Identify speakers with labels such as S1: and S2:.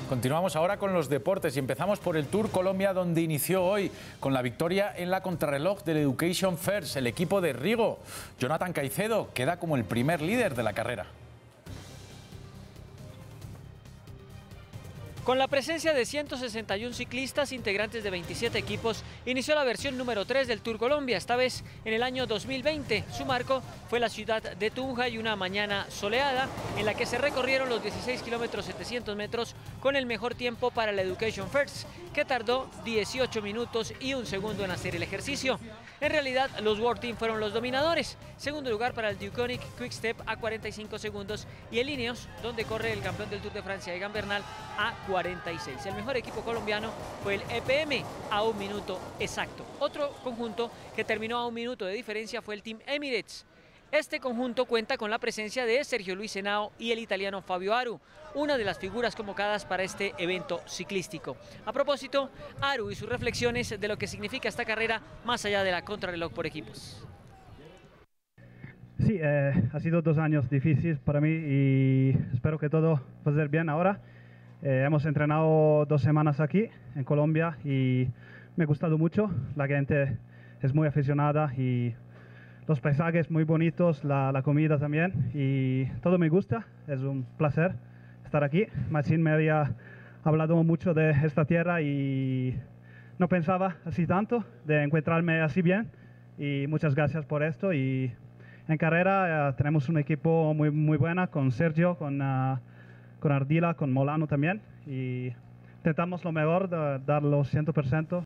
S1: Continuamos ahora con los deportes y empezamos por el Tour Colombia, donde inició hoy con la victoria en la contrarreloj del Education First. El equipo de Rigo, Jonathan Caicedo, queda como el primer líder de la carrera.
S2: Con la presencia de 161 ciclistas integrantes de 27 equipos, inició la versión número 3 del Tour Colombia, esta vez en el año 2020. Su marco fue la ciudad de Tunja y una mañana soleada en la que se recorrieron los 16 kilómetros 700 metros con el mejor tiempo para el Education First, que tardó 18 minutos y un segundo en hacer el ejercicio. En realidad, los World Team fueron los dominadores. Segundo lugar para el Deceuninck Quick-Step a 45 segundos y el Ineos, donde corre el campeón del Tour de Francia, Egan Bernal, a 46. El mejor equipo colombiano fue el EPM a 1 minuto exacto. Otro conjunto que terminó a 1 minuto de diferencia fue el Team Emirates. Este conjunto cuenta con la presencia de Sergio Luis Henao y el italiano Fabio Aru, una de las figuras convocadas para este evento ciclístico. A propósito, Aru y sus reflexiones de lo que significa esta carrera más allá de la contrarreloj por equipos.
S3: Sí, ha sido 2 años difíciles para mí y espero que todo va a ser bien ahora. Hemos entrenado 2 semanas aquí en Colombia y me ha gustado mucho. La gente es muy aficionada y los paisajes muy bonitos, la comida también y todo me gusta. Es un placer estar aquí. Marcin me había hablado mucho de esta tierra y no pensaba así tanto de encontrarme así bien y muchas gracias por esto. Y en carrera tenemos un equipo muy buena con Sergio, con Ardila, con Molano también y intentamos lo mejor, dar los 100%.